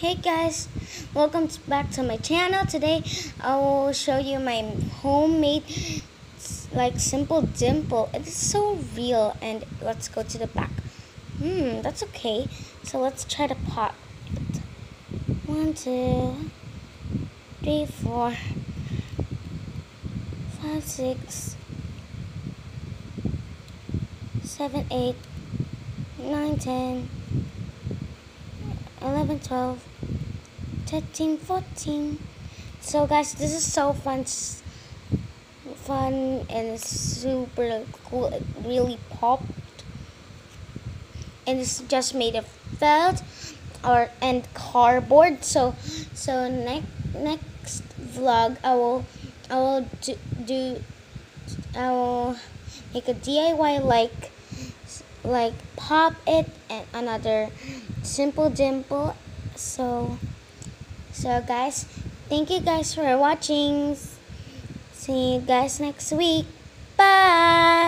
Hey guys, welcome back to my channel. Today I will show you my homemade simple dimple. It is so real, and let's go to the back. That's okay. So let's try to pop it. 1, 2, 3, 4, 5, 6, 7, 8, 9, 10, 11, 12, 13, 14. So guys, this is so fun and super cool. It really popped, and it's just made of felt and cardboard. So next vlog I will make a DIY like pop it and another simple dimple. So guys, thank you guys for watching. See you guys next week. Bye.